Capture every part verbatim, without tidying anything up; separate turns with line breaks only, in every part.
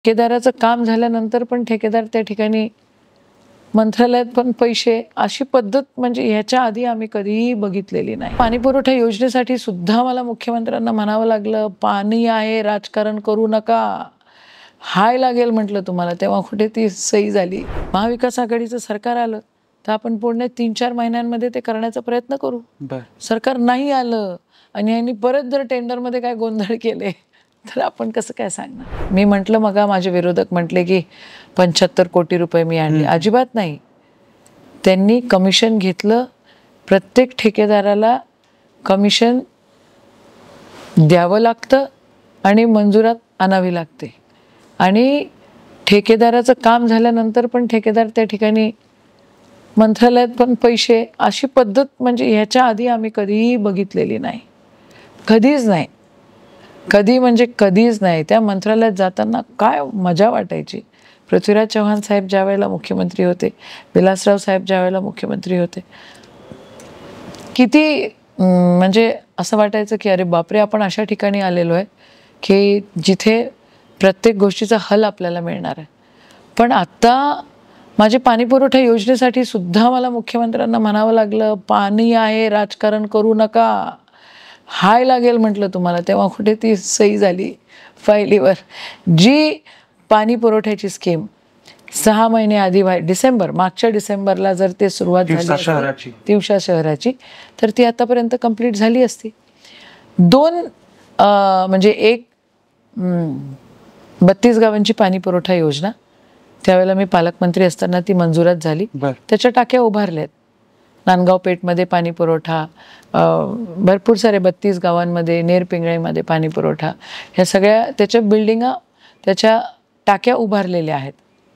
ठेकेदाराचं काम झाल्यानंतर पण ठेकेदार त्या ठिकाणी मंत्रालयात पण पैसे, अशी पद्धत म्हणजे ह्याच्या आधी आम्ही कधीही बघितलेली नाही. पाणीपुरवठा योजनेसाठी सुद्धा मला मुख्यमंत्र्यांना म्हणावं लागलं, पाणी आहे, राजकारण करू नका, हाय लागेल म्हटलं तुम्हाला, तेव्हा कुठे ती सही झाली. महाविकास आघाडीचं सरकार आलं तर आपण पुढे तीन चार महिन्यांमध्ये ते करण्याचा प्रयत्न करू. सरकार नाही आलं आणि यांनी परत जर टेंडरमध्ये काय गोंधळ केले तर आपण कसं काय सांगणार. मी म्हटलं मगा माझे विरोधक म्हटले की पंच्याहत्तर कोटी रुपये मी आणले, अजिबात नाही. त्यांनी कमिशन घेतलं, प्रत्येक ठेकेदाराला कमिशन द्यावं लागतं आणि मंजुरात आणावी लागते. आणि ठेकेदाराचं काम झाल्यानंतर पण ठेकेदार त्या ठिकाणी मंत्रालयात पण पैसे, अशी पद्धत म्हणजे ह्याच्या आधी आम्ही कधीही बघितलेली नाही, कधीच नाही, कधी म्हणजे कधीच नाही. त्या मंत्रालयात जाताना काय मजा वाटायची. पृथ्वीराज चव्हाण साहेब ज्या वेळेला मुख्यमंत्री होते, विलासराव साहेब ज्या वेळेला मुख्यमंत्री होते, किती म्हणजे असं वाटायचं की अरे बापरे, आपण अशा ठिकाणी आलेलो आहे की जिथे प्रत्येक गोष्टीचा हल आपल्याला मिळणार आहे. पण आता माझे पाणीपुरवठा योजनेसाठी सुद्धा मला मुख्यमंत्र्यांना म्हणावं लागलं, पाणी आहे, राजकारण करू नका, हाय लागेल म्हटलं तुम्हाला, तेव्हा कुठे ती सही झाली फायलीवर. जी पाणी पुरवठ्याची स्कीम सहा महिने आधी डिसेंबर मागच्या डिसेंबरला जर ते सुरुवात झाली तिवसा शहराची, तर ती आतापर्यंत कंप्लीट झाली असती. दोन म्हणजे एक बत्तीस गावांची पाणी पुरवठा योजना त्यावेळेला मी पालकमंत्री असताना ती मंजुरात झाली. त्याच्या टाक्या उभारल्यात. नांदगाव पेठमध्ये पाणी पुरवठा, भरपूर सारे बत्तीस गावांमध्ये, नेरपिंगळीमध्ये पाणी पुरवठा, ह्या सगळ्या त्याच्या बिल्डिंगा, त्याच्या टाक्या उभारलेल्या आहेत.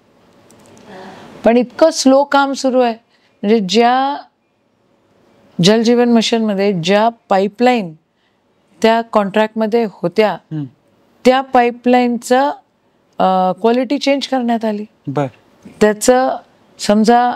पण इतकं स्लो काम सुरू आहे. म्हणजे ज्या जलजीवन मिशनमध्ये ज्या पाईपलाईन त्या कॉन्ट्रॅक्टमध्ये होत्या, त्या पाईपलाईनचं क्वालिटी चेंज करण्यात आली. त्याचं समजा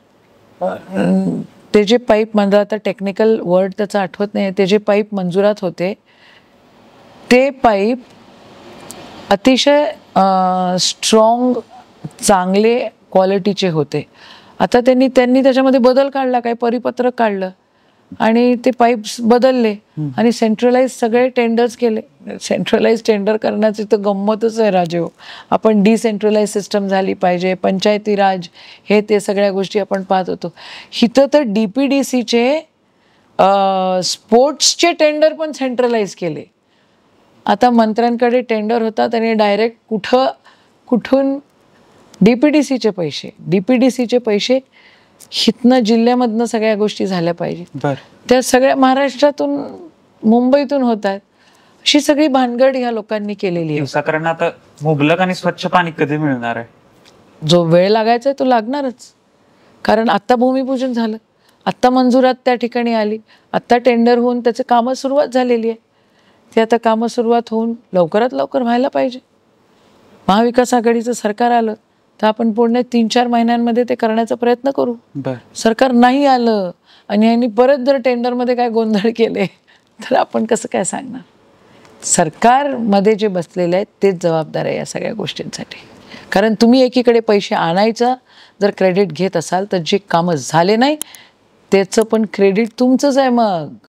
ते जे पाईप, म्हणजे आता टेक्निकल वर्ड त्याचा आठवत नाही, ते जे पाईप मंजुरात होते ते पाईप अतिशय स्ट्रॉंग, चांगले क्वालिटीचे होते. आता त्यांनी त्यांनी त्याच्यामध्ये बदल काढला, काही परिपत्रक काढलं आणि ते पाईप्स बदलले आणि सेंट्रलाइज सगळे टेंडर्स केले. सेंट्रलाइज टेंडर करण्याची तर गंमतच आहे राजे हो. आपण डिसेंट्रलाइज सिस्टम झाली पाहिजे, पंचायती राज, हे ते सगळ्या गोष्टी आपण पाहत होतो. इथं तर डी पी डी सीचे स्पोर्ट्सचे टेंडर पण सेंट्रलाइज केले. आता मंत्र्यांकडे टेंडर होतात आणि डायरेक्ट कुठं कुठून डी पी डी सीचे पैसे, डी पी डी सीचे पैसे हितनं जिल्ह्यामधनं सगळ्या गोष्टी झाल्या पाहिजे. त्या सगळ्या महाराष्ट्रातून, मुंबईतून होत आहेत. अशी सगळी भानगड ह्या लोकांनी केलेली आहे.
कारण आता मुबलक आणि स्वच्छ पाणी कधी मिळणार आहे?
जो वेळ लागायचा आहे तो लागणारच. कारण आत्ता भूमिपूजन झालं, आत्ता मंजुरात त्या ठिकाणी आली, आत्ता टेंडर होऊन त्याचं कामं सुरुवात झालेली आहे. ते आता कामं सुरुवात होऊन लवकरात लवकर व्हायला पाहिजे. महाविकास आघाडीचं सरकार आलं तर आपण पुढे तीन चार महिन्यांमध्ये ते करण्याचा प्रयत्न करू. सरकार नाही आलं आणि यांनी परत जर टेंडरमध्ये काय गोंधळ केले तर आपण कसं काय सांगणार. सरकारमध्ये जे बसलेले आहेत तेच जबाबदार आहे या सगळ्या गोष्टींसाठी. कारण तुम्ही एकीकडे पैसे आणायचं जर क्रेडिट घेत असाल तर जे कामं झाले नाही त्याचं पण क्रेडिट तुमचंच आहे. मग